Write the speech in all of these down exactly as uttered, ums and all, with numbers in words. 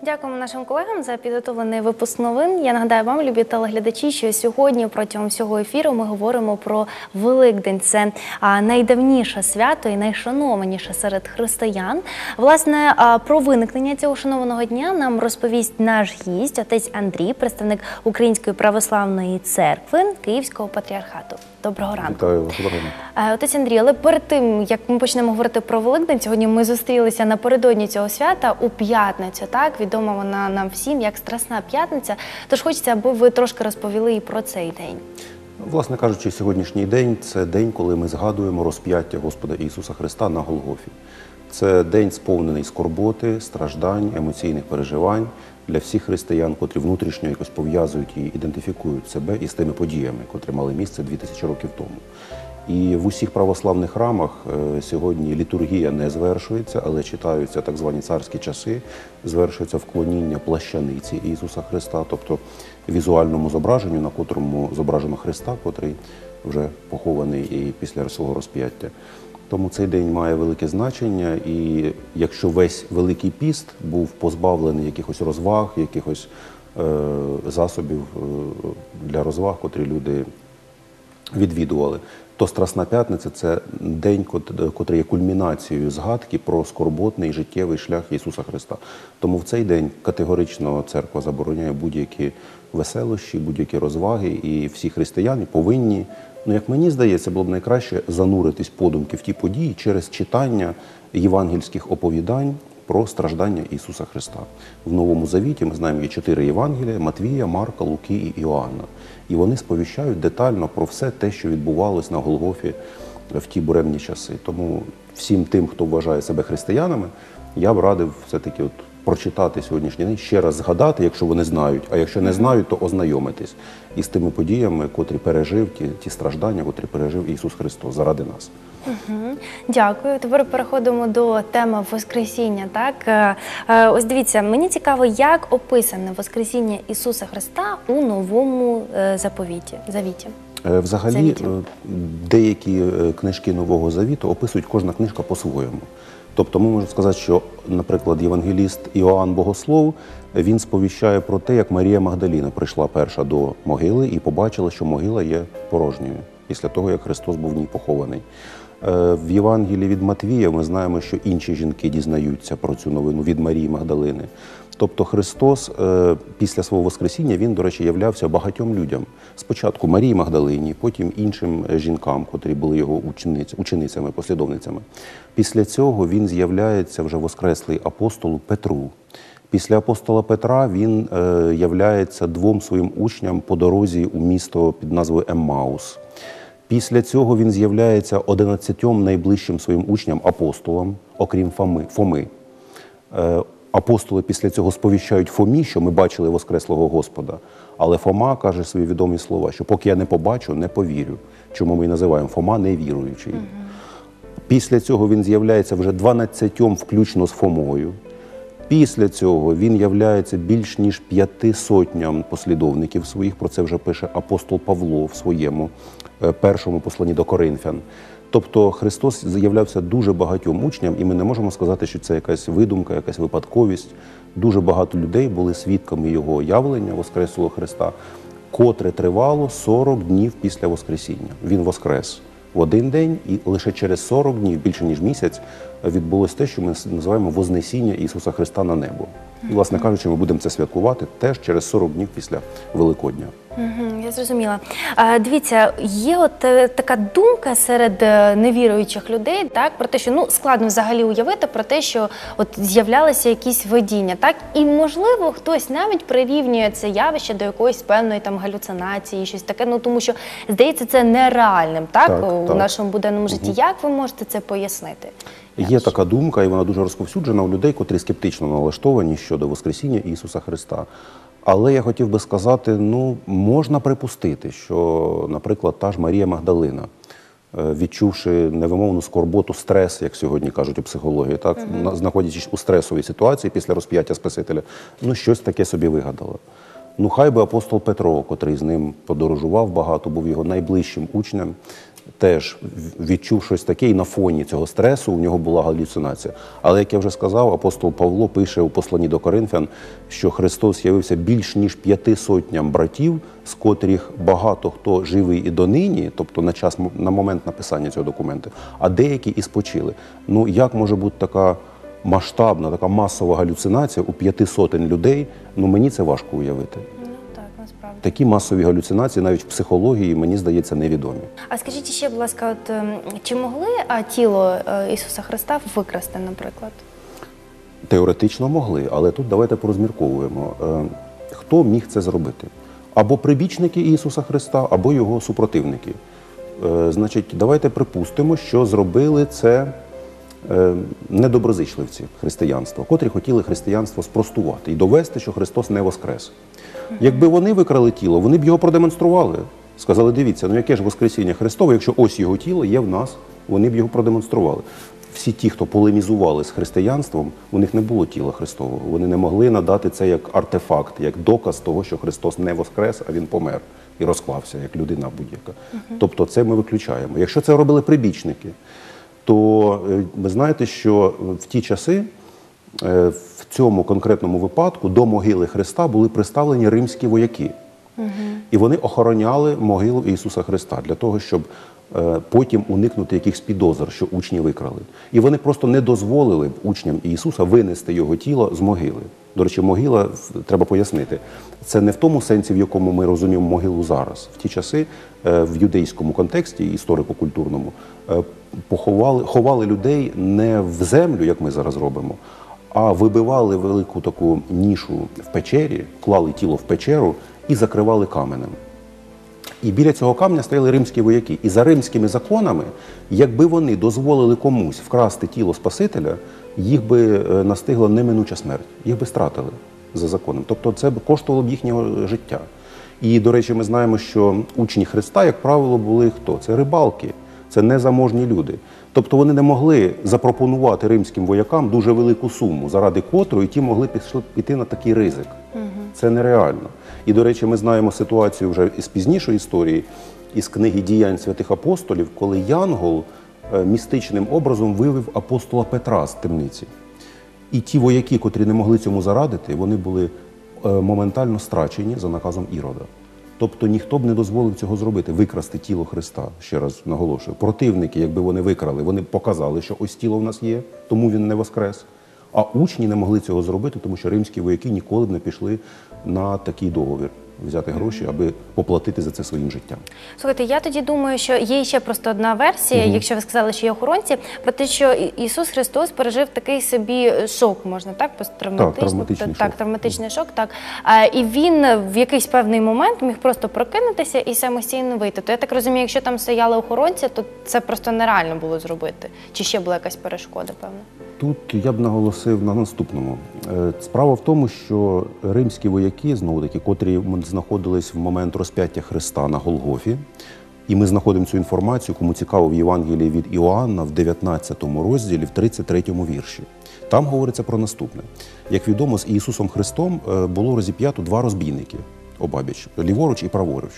Дякуємо нашим колегам за підготовлений випуск новин. Я нагадаю вам, любі телеглядачі, що сьогодні протягом всього ефіру ми говоримо про Великдень. Це найдавніше свято і найшанованіше серед християн. Власне, про виникнення цього шанованого дня нам розповість наш гість, отець Андрій, представник Української православної церкви Київського патріархату. Доброго ранку. Вітаю вас. Доброго ранку. Отець Андрій, але перед тим, як ми почнемо говорити про Великдень, сьогодні ми зустрілися напередодні цього свята у п'ятницю, так? Відома вона нам всім як Страсна п'ятниця. Тож хочеться, аби ви трошки розповіли і про цей день. Власне кажучи, сьогоднішній день – це день, коли ми згадуємо розп'яття Господа Ісуса Христа на Голгофі. Це день сповнений скорботи, страждань, емоційних переживань для всіх християн, котрі внутрішньо якось пов'язують і ідентифікують себе із тими подіями, котрі мали місце дві тисячі років тому. І в усіх православних храмах сьогодні літургія не звершується, але читаються так звані царські часи, звершується вклоніння плащаниці Ісуса Христа, тобто візуальному зображенню, на котрому зображено Христа, котрий вже похований і після свого розп'яття. Тому цей день має велике значення, і якщо весь Великий піст був позбавлений якихось розваг, якихось е, засобів е, для розваг, котрі люди відвідували, то Страсна п'ятниця – це день, котрий є кульмінацією згадки про скорботний життєвий шлях Ісуса Христа. Тому в цей день категорично церква забороняє будь-які веселощі, будь-які розваги, і всі християни повинні, ну, як мені здається, було б найкраще зануритись подумки в ті події через читання євангельських оповідань про страждання Ісуса Христа. В Новому Завіті, ми знаємо, є чотири Євангелія – Матвія, Марка, Луки і Іоанна. І вони сповіщають детально про все те, що відбувалось на Голгофі в ті буремні часи. Тому всім тим, хто вважає себе християнами, я б радив все-таки от прочитати сьогоднішній день, ще раз згадати, якщо вони знають, а якщо не знають, то ознайомитись із тими подіями, котрі пережив, ті, ті страждання, котрі пережив Ісус Христос заради нас. Угу. Дякую. Тепер переходимо до теми Воскресіння. Так? Ось дивіться, мені цікаво, як описане Воскресіння Ісуса Христа у Новому заповіті, Завіті. Взагалі, Завіті. Деякі книжки Нового Завіту описують кожна книжка по-своєму. Тобто ми можемо сказати, що, наприклад, євангеліст Іоанн Богослов, він сповіщає про те, як Марія Магдаліна прийшла перша до могили і побачила, що могила є порожньою, після того, як Христос був в ній похований. В Євангелії від Матвія ми знаємо, що інші жінки дізнаються про цю новину від Марії Магдалини. Тобто Христос після свого Воскресіння, він, до речі, являвся багатьом людям. Спочатку Марії Магдалині, потім іншим жінкам, котрі були його ученицями, послідовницями. Після цього він з'являється вже воскреслий апостолу Петру. Після апостола Петра він являється двом своїм учням по дорозі у місто під назвою Еммаус. Після цього він з'являється одинадцятьом найближчим своїм учням, апостолам, окрім Фоми. Фоми. Апостоли після цього сповіщають Фомі, що ми бачили воскреслого Господа. Але Фома каже свої відомі слова, що поки я не побачу, не повірю. Чому ми і називаємо Фома невіруючий. Угу. Після цього він з'являється вже дванадцятьом, включно з Фомою. Після цього він являється більш ніж п'яти сотням послідовників своїх. Про це вже пише апостол Павло в своєму першому посланні до Коринфян. Тобто Христос з'являвся дуже багатьом учням, і ми не можемо сказати, що це якась видумка, якась випадковість. Дуже багато людей були свідками його явлення, Воскреслого Христа, котре тривало сорок днів після Воскресіння. Він воскрес в один день, і лише через сорок днів, більше ніж місяць, відбулося те, що ми називаємо Вознесіння Ісуса Христа на небо. І, власне кажучи, ми будемо це святкувати теж через сорок днів після Великодня. Угу, я зрозуміла. А, дивіться, є от е, така думка серед е, невіруючих людей, так, про те, що ну, складно взагалі уявити про те, що от з'являлися якісь видіння, так, і можливо хтось навіть прирівнює це явище до якоїсь певної там галюцинації, щось таке, ну тому що здається це нереальним, так, так у так. нашому буденному житті. Угу. Як ви можете це пояснити? Є така думка, і вона дуже розповсюджена у людей, котрі скептично налаштовані щодо Воскресіння Ісуса Христа. Але я хотів би сказати, ну, можна припустити, що, наприклад, та ж Марія Магдалина, відчувши невимовну скорботу, стрес, як сьогодні кажуть у психології, так, uh-huh. знаходячись у стресовій ситуації після розп'яття Спасителя, ну, щось таке собі вигадала. Ну, хай би апостол Петро, котрий з ним подорожував багато, був його найближчим учнем, теж відчув щось таке, і на фоні цього стресу у нього була галюцинація. Але, як я вже сказав, апостол Павло пише у посланні до Коринфян, що Христос явився більш ніж п'яти сотням братів, з котрих багато хто живий і донині, тобто на час, на момент написання цього документу, а деякі і спочили. Ну, як може бути така масштабна, така масова галюцинація у п'яти сотень людей? Ну, мені це важко уявити. Насправді. Такі масові галюцинації навіть в психології, мені здається, невідомі. А скажіть ще, будь ласка, от, ем, чи могли а, тіло е, Ісуса Христа викрасти, наприклад? Теоретично могли, але тут давайте порозмірковуємо. Е, Хто міг це зробити? Або прибічники Ісуса Христа, або його супротивники. Е, Значить, давайте припустимо, що зробили це е, недоброзичливці християнства, котрі хотіли християнство спростувати і довести, що Христос не воскрес. Якби вони викрали тіло, вони б його продемонстрували. Сказали, дивіться, ну яке ж Воскресіння Христове, якщо ось його тіло є в нас, вони б його продемонстрували. Всі ті, хто полемізували з християнством, у них не було тіла Христового. Вони не могли надати це як артефакт, як доказ того, що Христос не воскрес, а Він помер і розклався, як людина будь-яка. Uh-huh. Тобто це ми виключаємо. Якщо це робили прибічники, то ви знаєте, що в ті часи в цьому конкретному випадку до могили Христа були приставлені римські вояки. Угу. І вони охороняли могилу Ісуса Христа для того, щоб е, потім уникнути якихось підозр, що учні викрали. І вони просто не дозволили б учням Ісуса винести його тіло з могили. До речі, могила, треба пояснити, це не в тому сенсі, в якому ми розуміємо могилу зараз. В ті часи е, в юдейському контексті, історико-культурному, е, поховали, ховали людей не в землю, як ми зараз робимо, а вибивали велику таку нішу в печері, клали тіло в печеру і закривали каменем. І біля цього каменя стояли римські вояки. І за римськими законами, якби вони дозволили комусь вкрасти тіло Спасителя, їх би настигла неминуча смерть, їх би стратили за законом. Тобто це б коштувало б їхнього життя. І, до речі, ми знаємо, що учні Христа, як правило, були хто? Це рибалки, це незаможні люди. Тобто вони не могли запропонувати римським воякам дуже велику суму, заради котрої ті могли піти на такий ризик. Угу. Це нереально. І, до речі, ми знаємо ситуацію вже із пізнішої історії, із книги «Діянь святих апостолів», коли Янгол містичним образом вивів апостола Петра з темниці. І ті вояки, котрі не могли цьому зарадити, вони були моментально страчені за наказом Ірода. Тобто ніхто б не дозволив цього зробити, викрасти тіло Христа, ще раз наголошую. Противники, якби вони викрали, вони показали, що ось тіло в нас є, тому він не воскрес. А учні не могли цього зробити, тому що римські вояки ніколи б не пішли на такий договір. Взяти гроші, аби поплатити за це своїм життям. Слухайте, я тоді думаю, що є ще просто одна версія, угу. якщо ви сказали, що є охоронці, про те, що Ісус Христос пережив такий собі шок, можна так, посттравматичний, так, травматичний, так, шок. травматичний шок, так. А, і він в якийсь певний момент міг просто прокинутися і самостійно вийти. То я так розумію, якщо там стояли охоронці, то це просто нереально було зробити. Чи ще була якась перешкода, певно? Тут я б наголосив на наступному. Справа в тому, що римські вояки, знову-таки, котрі знаходились в момент розп'яття Христа на Голгофі, і ми знаходимо цю інформацію, кому цікаво, в Євангелії від Іоанна в дев'ятнадцятому розділі, в тридцять третьому вірші. Там говориться про наступне. Як відомо, з Ісусом Христом було розіп'ято два розбійники, обабіч, ліворуч і праворуч.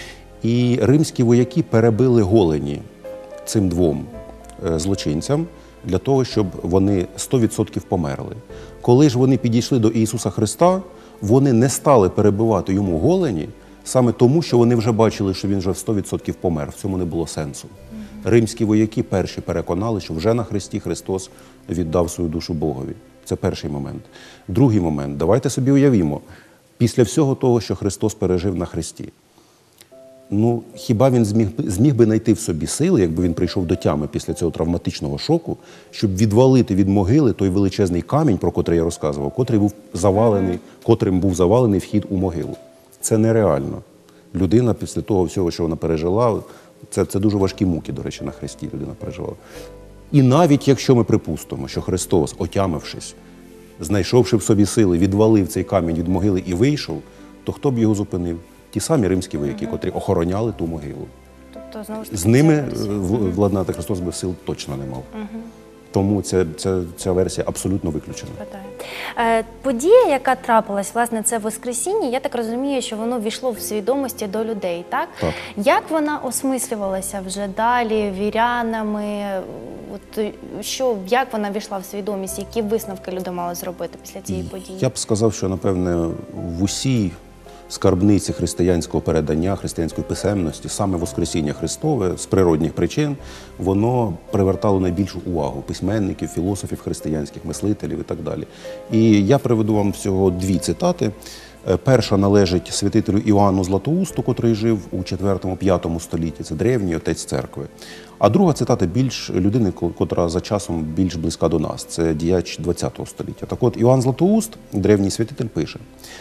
І римські вояки перебили голені цим двом злочинцям, для того, щоб вони сто відсотків померли. Коли ж вони підійшли до Ісуса Христа, вони не стали перебивати йому голені, саме тому, що вони вже бачили, що він вже в сто відсотків помер. В цьому не було сенсу. Mm-hmm. Римські вояки перші переконали, що вже на Христі Христос віддав свою душу Богові. Це перший момент. Другий момент. Давайте собі уявімо, після всього того, що Христос пережив на Христі, ну, хіба він зміг, зміг би знайти в собі сили, якби він прийшов до тями після цього травматичного шоку, щоб відвалити від могили той величезний камінь, про котрий я розказував, котрий був завалений, котрим був завалений вхід у могилу. Це нереально. Людина після того всього, що вона пережила, це, це дуже важкі муки, до речі, на Христі людина пережила. І навіть якщо ми припустимо, що Христос, отямившись, знайшовши в собі сили, відвалив цей камінь від могили і вийшов, то хто б його зупинив? Ті самі римські вояки, угу. котрі охороняли ту могилу. Тобто, знову ж таки, з ними владнати Христос би сил точно не мав. Угу. Тому ця, ця, ця версія абсолютно виключена. Е, Подія, яка трапилась, власне, це Воскресіння, я так розумію, що воно ввійшло в свідомості до людей, так? Так. Як вона осмислювалася вже далі вірянами? От, що, як вона ввійшла в свідомість? Які висновки люди мали зробити після цієї події? Я б сказав, що, напевне, в усій скарбниці християнського передання, християнської писемності, саме Воскресіння Христове з природних причин, воно привертало найбільшу увагу письменників, філософів християнських, мислителів і так далі. І я приведу вам всього дві цитати. Перша належить святителю Іоанну Златоусту, котрий жив у четвертому-п'ятому столітті, це древній отець церкви. А друга цитата більш людини, котра за часом більш близька до нас, це діяч двадцятого століття. Так от, Іоанн Златоуст, древній святитель, пише: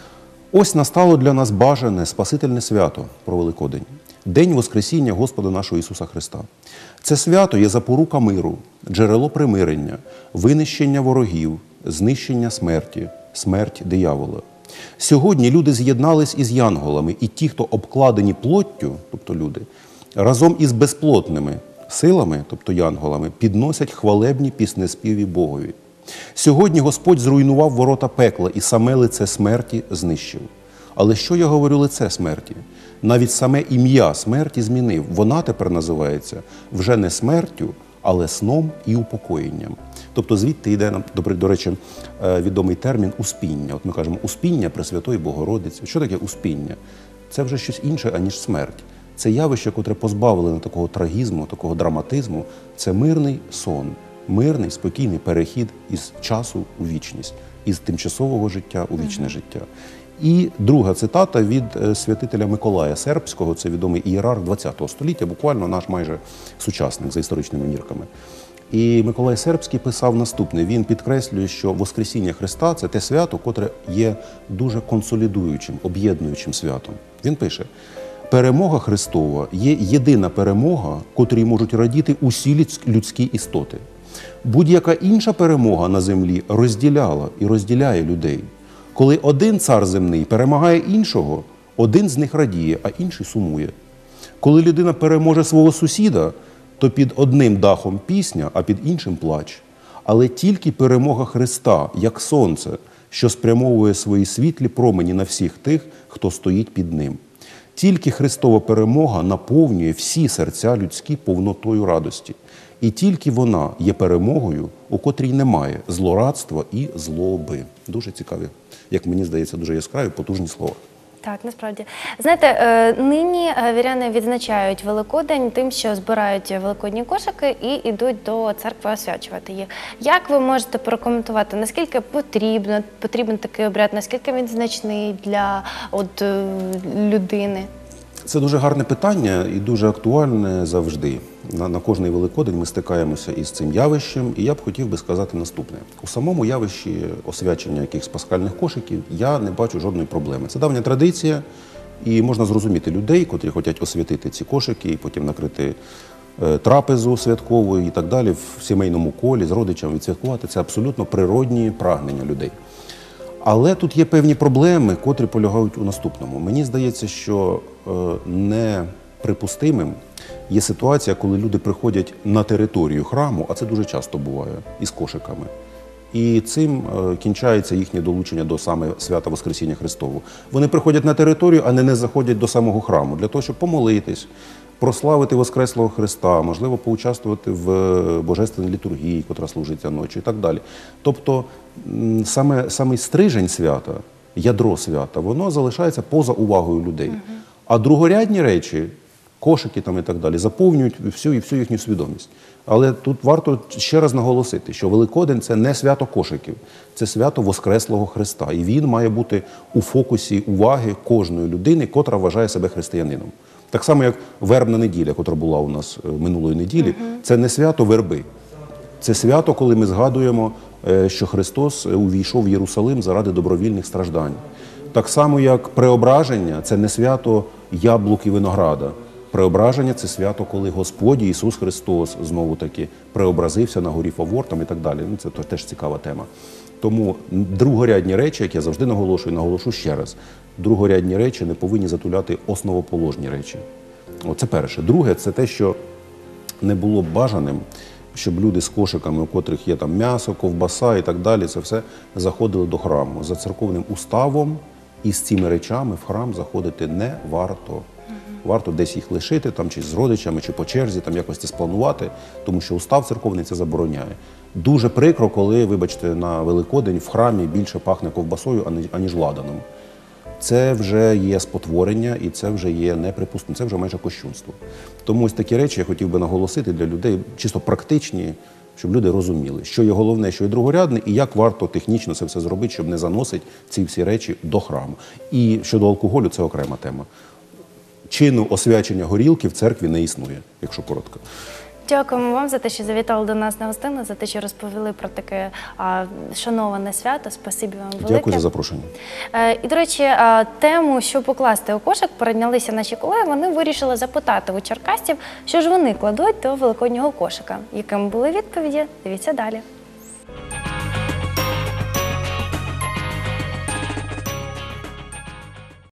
«Ось настало для нас бажане Спасительне свято про Великодень, День Воскресіння Господа нашого Ісуса Христа. Це свято є запорука миру, джерело примирення, винищення ворогів, знищення смерті, смерть диявола. Сьогодні люди з'єднались із янголами, і ті, хто обкладені плоттю, тобто люди, разом із безплотними силами, тобто янголами, підносять хвалебні піснеспіві Богові. Сьогодні Господь зруйнував ворота пекла і саме лице смерті знищив. Але що я говорю лице смерті? Навіть саме ім'я смерті змінив. Вона тепер називається вже не смертю, але сном і упокоєнням». Тобто звідти йде, до речі, відомий термін «успіння». От ми кажемо «успіння Пресвятої Богородиці». Що таке успіння? Це вже щось інше, аніж смерть. Це явище, котре позбавлене такого трагізму, такого драматизму. Це мирний сон, мирний, спокійний перехід із часу у вічність, із тимчасового життя у вічне mm-hmm. життя. І друга цитата від святителя Миколая Сербського, це відомий ієрарх двадцятого століття, буквально наш майже сучасник за історичними мірками. І Миколай Сербський писав наступне. Він підкреслює, що Воскресіння Христа – це те свято, котре є дуже консолідуючим, об'єднуючим святом. Він пише: «Перемога Христова є єдина перемога, котрій можуть радіти усі людські істоти. Будь-яка інша перемога на землі розділяла і розділяє людей. Коли один цар земний перемагає іншого, один з них радіє, а інший сумує. Коли людина переможе свого сусіда, то під одним дахом пісня, а під іншим плач. Але тільки перемога Христа, як сонце, що спрямовує свої світлі промені на всіх тих, хто стоїть під ним. Тільки Христова перемога наповнює всі серця людські повнотою радості. І тільки вона є перемогою, у котрій немає злорадства і злоби». Дуже цікаві, як мені здається, дуже яскраві, потужні слова. Так, насправді. Знаєте, нині віряни відзначають Великодень тим, що збирають великодні кошики і йдуть до церкви освячувати їх. Як ви можете прокоментувати, наскільки потрібно, потрібен такий обряд, наскільки він значний для от, людини? Це дуже гарне питання і дуже актуальне завжди. На, на кожний Великодень ми стикаємося із цим явищем, і я б хотів би сказати наступне. У самому явищі освячення якихось пасхальних кошиків я не бачу жодної проблеми. Це давня традиція, і можна зрозуміти людей, котрі хочуть освятити ці кошики і потім накрити е, трапезу святкову і так далі, в сімейному колі, з родичами відсвяткувати. Це абсолютно природні прагнення людей. Але тут є певні проблеми, котрі полягають у наступному. Мені здається, що е, неприпустимим є ситуація, коли люди приходять на територію храму, а це дуже часто буває, із кошиками. І цим е, кінчається їхнє долучення до саме свята Воскресіння Христового. Вони приходять на територію, а не, не заходять до самого храму, для того, щоб помолитись, прославити Воскреслого Христа, можливо, поучаствувати в божественній літургії, котра служиться ночі і так далі. Тобто саме, саме стрижень свята, ядро свята, воно залишається поза увагою людей. Угу. А другорядні речі, кошики там і так далі, заповнюють всю, всю їхню свідомість. Але тут варто ще раз наголосити, що Великодень – це не свято кошиків, це свято Воскреслого Христа. І він має бути у фокусі уваги кожної людини, котра вважає себе християнином. Так само, як вербна неділя, котра була у нас минулої неділі, uh-huh. це не свято верби. Це свято, коли ми згадуємо, що Христос увійшов в Єрусалим заради добровільних страждань. Так само, як преображення – це не свято яблук і винограда. Преображення – це свято, коли Господь Ісус Христос, знову-таки, преобразився на горі Фавор там і так далі. Ну, це теж цікава тема. Тому другорядні речі, як я завжди наголошую, наголошу ще раз, другорядні речі не повинні затуляти основоположні речі. О, це перше. Друге – це те, що не було б бажаним, щоб люди з кошиками, у котрих є там м'ясо, ковбаса і так далі, це все заходили до храму. За церковним уставом і з цими речами в храм заходити не варто. Варто десь їх лишити, там, чи з родичами, чи по черзі, там якось це спланувати, тому що устав церковний це забороняє. Дуже прикро, коли, вибачте, на Великодень в храмі більше пахне ковбасою, ані- аніж ладаном. Це вже є спотворення і це вже є неприпустимо, це вже майже кощунство. Тому ось такі речі я хотів би наголосити для людей, чисто практичні, щоб люди розуміли, що є головне, що є другорядне, і як варто технічно це все зробити, щоб не заносити ці всі речі до храму. І щодо алкоголю, це окрема тема. Чину освячення горілки в церкві не існує, якщо коротко. Дякуємо вам за те, що завітали до нас на гостину, за те, що розповіли про таке а, шановане свято. Спасибі вам велике. Дякую за запрошення. Е, І, до речі, а, тему, що покласти у кошик, перейнялися наші колеги. Вони вирішили запитати у черкасців, що ж вони кладуть до великоднього кошика. Якими були відповіді? Дивіться далі.